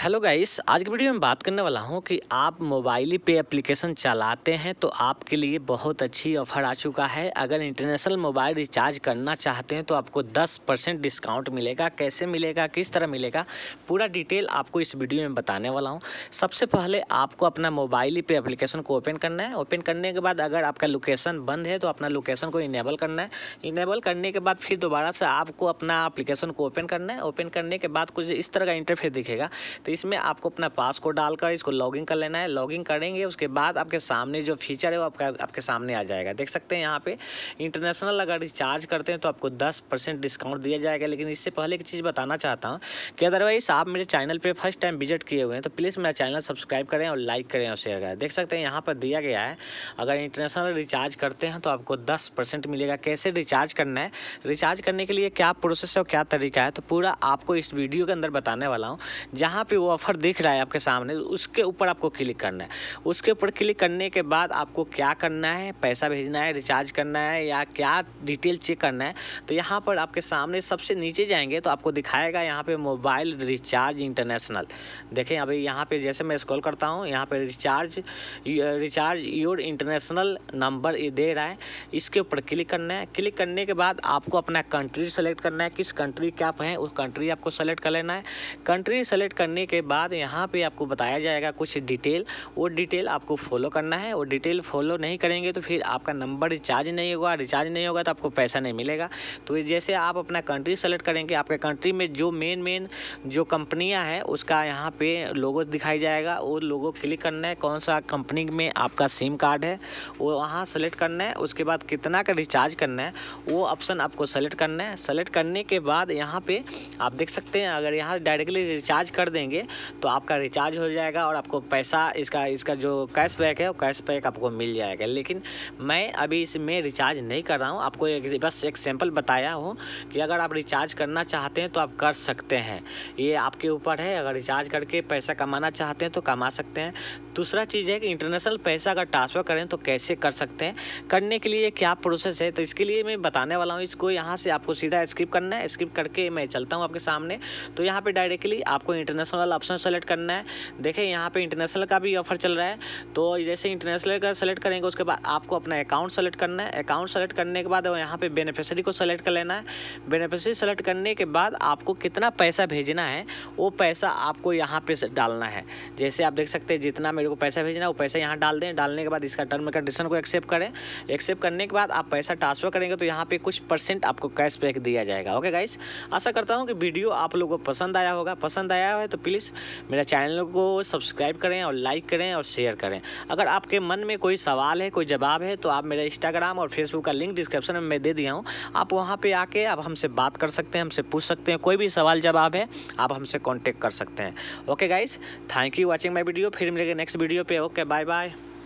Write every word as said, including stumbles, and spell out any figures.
Hello guys, आज की video में बात करने वाला हूं कि आप मोबाइल पे एप्लीकेशन चलाते हैं तो आपके लिए बहुत अच्छी ऑफ़र आ चुका है। अगर इंटरनेशनल मोबाइल रिचार्ज करना चाहते हैं तो आपको दस परसेंट डिस्काउंट मिलेगा। कैसे मिलेगा, किस तरह मिलेगा, पूरा डिटेल आपको इस वीडियो में बताने वाला हूं। सबसे पहले आपको अपना मोबाइल पे एप्लीकेशन को ओपन करना है। ओपन करने के बाद अगर आपका लोकेशन बंद है तो अपना लोकेशन को इनेबल करना है। इनेबल करने के बाद फिर दोबारा से आपको अपना एप्लीकेशन को ओपन करना है। ओपन करने के बाद कुछ इस तरह का इंटरफेस दिखेगा। तो इसमें आपको अपना पासकोड डालकर इसको लॉगिन कर लेना है। लॉगिन करेंगे उसके बाद आपके सामने जो फीचर है वो आपका आपके सामने आ जाएगा। देख सकते हैं यहाँ पे इंटरनेशनल अगर रिचार्ज करते हैं तो आपको दस परसेंट डिस्काउंट दिया जाएगा। लेकिन इससे पहले एक चीज़ बताना चाहता हूँ कि अदरवाइज आप मेरे चैनल पे फर्स्ट टाइम विजिट किए हुए हैं तो प्लीज़ मेरा चैनल सब्सक्राइब करें और लाइक करें और शेयर करें। देख सकते हैं यहाँ पर दिया गया है अगर इंटरनेशनल रिचार्ज करते हैं तो आपको दस परसेंट मिलेगा। कैसे रिचार्ज करना है, रिचार्ज करने के लिए क्या प्रोसेस है और क्या तरीका है, तो पूरा आपको इस वीडियो के अंदर बताने वाला हूँ। जहाँ पे वो ऑफर दिख रहा है आपके सामने उसके ऊपर आपको क्लिक करना है। उसके ऊपर क्लिक करने के बाद आपको क्या करना है, पैसा भेजना है, रिचार्ज करना है या क्या डिटेल चेक करना है। तो यहाँ पर आपके सामने सबसे नीचे जाएंगे तो आपको दिखाएगा यहाँ पे मोबाइल रिचार्ज इंटरनेशनल। देखें अभी यहाँ पे जैसे मैं स्क्रॉल करता हूँ यहाँ पे recharge recharge your international number ये दे रहा है। इसके ऊपर क्लिक करना है। क्लिक करने के बाद आपको अपना कंट्री सेलेक्ट करना है। किस कंट्री के आप हैं उस कंट्री आपको सेलेक्ट कर लेना है। कंट्री सेलेक्ट करने के बाद यहाँ पे आपको बताया जाएगा कुछ डिटेल, वो डिटेल आपको फॉलो करना है। वो डिटेल फॉलो नहीं करेंगे तो फिर आपका नंबर रिचार्ज नहीं होगा। रिचार्ज नहीं होगा तो आपको पैसा नहीं मिलेगा। तो जैसे आप अपना कंट्री सेलेक्ट करेंगे आपके कंट्री में जो मेन मेन जो कंपनियां हैं उसका यहाँ पे लोगो दिखाई जाएगा। वो लोगो क्लिक करना है। कौन सा कंपनी में आपका सिम कार्ड है वो वहाँ सेलेक्ट करना है। उसके बाद कितना का रिचार्ज करना है वो ऑप्शन आपको सेलेक्ट करना है। सेलेक्ट करने के बाद यहाँ पे आप देख सकते हैं अगर यहाँ डायरेक्टली रिचार्ज कर देंगे तो आपका रिचार्ज हो जाएगा और आपको पैसा इसका इसका जो कैशबैक है वो कैशबैक आपको मिल जाएगा। लेकिन मैं अभी इसमें रिचार्ज नहीं कर रहा हूँ, आपको एक बस एक सैंपल बताया हूँ कि अगर आप रिचार्ज करना चाहते हैं तो आप कर सकते हैं। ये आपके ऊपर है, अगर रिचार्ज करके पैसा कमाना चाहते हैं तो कमा सकते हैं। दूसरा चीज़ है कि इंटरनेशनल पैसा अगर ट्रांसफ़र करें तो कैसे कर सकते हैं, करने के लिए क्या प्रोसेस है, तो इसके लिए मैं बताने वाला हूँ। इसको यहाँ से आपको सीधा स्किप करना है। स्किप करके मैं चलता हूँ आपके सामने। तो यहाँ पर डायरेक्टली आपको इंटरनेशनल ऑप्शन सेलेक्ट करना है। देखें यहाँ पे इंटरनेशनल का भी ऑफर चल रहा है। तो जैसे इंटरनेशनल का सेलेक्ट करेंगे उसके बाद आपको अपना अकाउंट सेलेक्ट करना है। अकाउंट सेलेक्ट करने के बाद यहाँ पे बेनिफिशियरी को सेलेक्ट कर लेना है। बेनिफिशियरी सेलेक्ट करने के बाद आपको कितना पैसा भेजना है वो पैसा आपको यहाँ पे डालना है। जैसे आप देख सकते हैं जितना मेरे को पैसा भेजना है वो पैसा यहाँ डाल दें। डालने के बाद इसका टर्म कंडीशन को एक्सेप्ट करें। एक्सेप्ट करने के बाद आप पैसा ट्रांसफर करेंगे तो यहाँ पे कुछ परसेंट आपको कैशबैक दिया जाएगा। ओके गाइस, आशा करता हूँ कि वीडियो आप लोगों को पसंद आया होगा। पसंद आया है तो प्लीज़ मेरा चैनल को सब्सक्राइब करें और लाइक करें और शेयर करें। अगर आपके मन में कोई सवाल है, कोई जवाब है तो आप मेरा इंस्टाग्राम और फेसबुक का लिंक डिस्क्रिप्शन में मैं दे दिया हूँ। आप वहाँ पे आके आप हमसे बात कर सकते हैं, हमसे पूछ सकते हैं। कोई भी सवाल जवाब है आप हमसे कांटेक्ट कर सकते हैं। Okay guys, thank you watching my video. फिर मिलेंगे नेक्स्ट वीडियो पे। Okay, bye bye.